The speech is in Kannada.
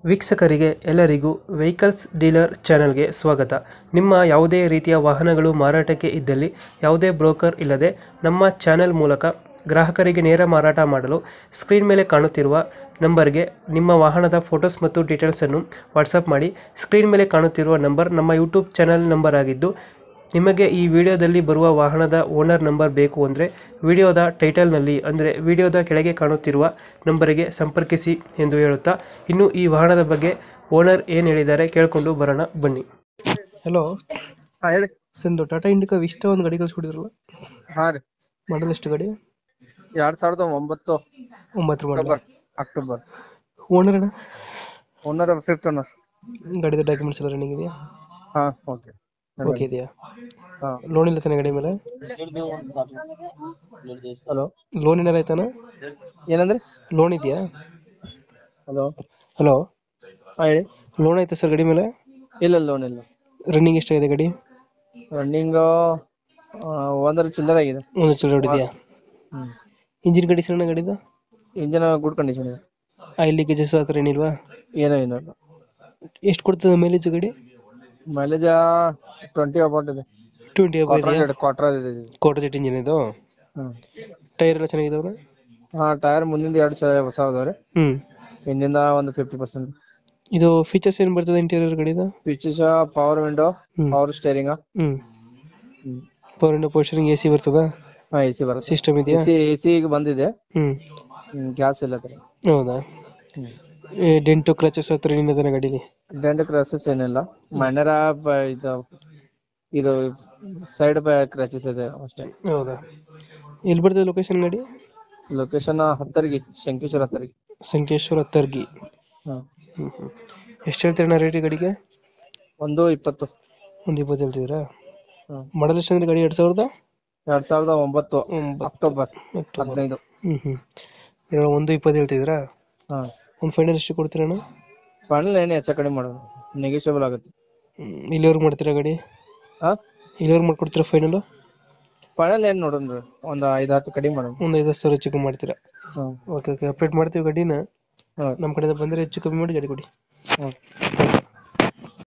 ವೀಕ್ಷಕರಿಗೆ ಎಲ್ಲರಿಗೂ ವೆಹಿಕಲ್ಸ್ ಡೀಲರ್ ಚಾನೆಲ್ಗೆ ಸ್ವಾಗತ. ನಿಮ್ಮ ಯಾವುದೇ ರೀತಿಯ ವಾಹನಗಳು ಮಾರಾಟಕ್ಕೆ ಇದ್ದಲ್ಲಿ ಯಾವುದೇ ಬ್ರೋಕರ್ ಇಲ್ಲದೆ ನಮ್ಮ ಚಾನೆಲ್ ಮೂಲಕ ಗ್ರಾಹಕರಿಗೆ ನೇರ ಮಾರಾಟ ಮಾಡಲು ಸ್ಕ್ರೀನ್ ಮೇಲೆ ಕಾಣುತ್ತಿರುವ ನಂಬರ್ಗೆ ನಿಮ್ಮ ವಾಹನದ ಫೋಟೋಸ್ ಮತ್ತು ಡೀಟೇಲ್ಸನ್ನು ವಾಟ್ಸಪ್ ಮಾಡಿ. ಸ್ಕ್ರೀನ್ ಮೇಲೆ ಕಾಣುತ್ತಿರುವ ನಂಬರ್ ನಮ್ಮ ಯೂಟ್ಯೂಬ್ ಚಾನೆಲ್ ನಂಬರ್ ಆಗಿದ್ದು, ನಿಮಗೆ ಈ ವಿಡಿಯೋದಲ್ಲಿ ಬರುವ ವಾಹನದ ಓನರ್ ನಂಬರ್ ಬೇಕು ಅಂದರೆ ವಿಡಿಯೋದ ಟೈಟಲ್ನಲ್ಲಿ ಅಂದರೆ ವಿಡಿಯೋದ ಕೆಳಗೆ ಕಾಣುತ್ತಿರುವ ನಂಬರಿಗೆ ಸಂಪರ್ಕಿಸಿ ಎಂದು ಹೇಳುತ್ತಾ, ಇನ್ನು ಈ ವಾಹನದ ಬಗ್ಗೆ ಓನರ್ ಏನು ಹೇಳಿದ್ದಾರೆ ಕೇಳಿಕೊಂಡು ಬರೋಣ ಬನ್ನಿ. ಹಲೋ, ಹಾ ಹೇಳಿ. ಸಂದು ಟಾಟಾ ಇಂಡಿಕಾ ವಿಸ್ಟಾ ಒಂದು ಗಾಡಿ ಕಳಿಸ್ಕೊಡಿದ್ರಲ್ಲ, ಹಾ ರೀ, ಮಾಡಲ್ ಎಷ್ಟು ಗಾಡಿ? 2009 9 ಮಾಡಲ್. ಅಕ್ಟೋಬರ್. ಓನರ್ ಅಣ್ಣ? Owner fifth owner. ಗಾಡಿದ ಡಾಕ್ಯುಮೆಂಟ್ಸ್ ಎಲ್ಲ ರನ್ನಿಂಗ್ ಇದೆಯಾ? ಹಾ ಓಕೆ ಓಕೆ ಇದೆಯಾ? ಹಾ. ಲೋನ್ ಇಲ್ಲ ತಾನೆ ಗಾಡಿ ಮೇಲೆ? ಹಲೋ, ಲೋನ್ ಏನಾರ ಆಯ್ತಾನ? ಏನಂದ್ರಿ? ಲೋನ್ ಇದೆಯಾ? ಹಲೋ, ಹಲೋ, ಹಾ ಹೇಳಿ. ಲೋನ್ ಆಯ್ತಾ ಸರ್ ಗಾಡಿ ಮೇಲೆ? ಇಲ್ಲ ಲೋನ್ ಇಲ್ಲ. ರನ್ನಿಂಗ್ ಎಷ್ಟಾಗಿದೆ ಗಾಡಿ? ರನ್ನಿಂಗ್ 1 ಚಿಲ್ಲರ್ ಆಗಿದೆ. ಒಂದು ಚಿಲ್ಲರೆ ಹೊಡಿದೆಯಾ? ಹ್ಮ್. ಇಂಜಿನ್ ಕಂಡೀಷನ್ ಗಾಡಿದು? ಇಂಜನ್ ಗುಡ್ ಕಂಡೀಷನ್ ಇದೆ. ಆಯಿಲ್ ಲೀಕೇಜಸ್ ಆ ಥರ ಏನಿಲ್ವಾ? ಏನೋ ಏನಿಲ್ಲ. ಎಷ್ಟು ಕೊಡ್ತದೆ ಮೈಲೇಜ್ ಗಾಡಿ? ಮೈಲೇಜ್ 20 ಅಬೌಟ್ ಇದೆ. 20 ಇದೆಯಾ? ಕ್ವಾರ್ಟರ್ ಇದೆ. ಕ್ವಾರ್ಟರ್ ಜೆಟ್ ಇಂಜಿನ್ ಇದು? ಹ್ಮ್. ಟೈರ್ ಎಲ್ಲ ಚೆನ್ನಾಗಿದಾವೆ? ಹಾ, ಟೈರ್ ಮುಂದಿಂದ 2 ಹೊಸ ಅದಾವ್ರಿ. ಹಿಂದಿಂದ ಒಂದು 50%. ಇದು ಫೀಚರ್ಸ್ ಏನು ಬರ್ತದೆ ಇಂಟೀರಿಯರ್ ಗಾಡಿದು? Features power window, power steering. Power window, power steering, AC ಬರ್ತದಾ? ಹಾ, ಎಸಿ ಬರುತ್ತೆ. ಸಿಸ್ಟಮ್ ಇದೆಯಾ? ಎಸಿ ಈಗ ಬಂದಿದೆ. ಗ್ಯಾಸ್ ಇಲ್ಲ ತರ. ಹೌದಾ? ಡೆಂಟು ಕ್ರಚಸ್ ಹತ್ರ ಏನಿದೆ ಗಾಡಿಲಿ? ಡೆಂಟ್ ಕ್ರಾಸಸ್ ಏನಿಲ್ಲ. ಮೈನರ್ ಇದು ಸೈಡ್ ಕ್ರಾಚಸ್ ಇದೆ ಅಷ್ಟೇ. ಹೌದಾ? ಎಲ್ಲಿ ಬರ್ತದೆ ಲೊಕೇಶನ್ ಗಾಡಿ? ಲೊಕೇಶನ್ ಹತ್ತರ್ಗಿ, ಶಂಕೇಶ್ವರ ಹತ್ತರ್ಗಿ. ಸಂಕೇಶ್ವರ ಹತ್ತರ್ಗಿ. ಎಷ್ಟು ಹೇಳ್ತೀರಣ್ಣ ರೇಟ್ ಗಾಡಿಗೆ? 120. ಒಂದು 20 ಹೇಳ್ತಿದ್ದೀರಾ? ಮಾಡಲ್ ಎಷ್ಟು ಅಂದ್ರೆ ಗಾಡಿ? 2009 ಅಕ್ಟೋಬರ್ 15. 120 ಹೇಳ್ತಿದ್ದೀರಾ? ಹಾ. ಒಂದು ಫೈನಲ್ ಎಷ್ಟು ಕೊಡ್ತೀರಣ್ಣ? ಫೈನಲ್ ಏನೇ ಹೆಚ್ಚು ಕಡಿಮೆ ಮಾಡೋದು, ನೆಗೋಷಿಯಬಲ್ ಆಗುತ್ತೆ. ಇಲ್ಲಿವರೆಗೂ ಮಾಡ್ತೀರಾ ಗಾಡಿ? ಹಾ, ಇಲ್ಲಿವರೆಗೂ ಮಾಡ್ಕೊಡ್ತೀರಾ ಫೈನಲ್? ಫೈನಲ್ ಏನ್ ನೋಡೋಣ, ಒಂದು 5-10 ಕಡಿಮೆ ಮಾಡೋಣ. ಒಂದು 5-10 ಸಾವಿರ ಹೆಚ್ಚು ಕಮ್ಮಿ ಮಾಡ್ತೀರಾ? ಓಕೆ ಓಕೆ, ಅಪ್ಡೇಟ್ ಮಾಡ್ತೀವಿ ಗಾಡಿನ. ನಮ್ಮ ಕಡೆಯಿಂದ ಬಂದರೆ ಹೆಚ್ಚು ಕಮ್ಮಿ ಮಾಡಿ ಗಾಡಿ ಕೊಡಿ.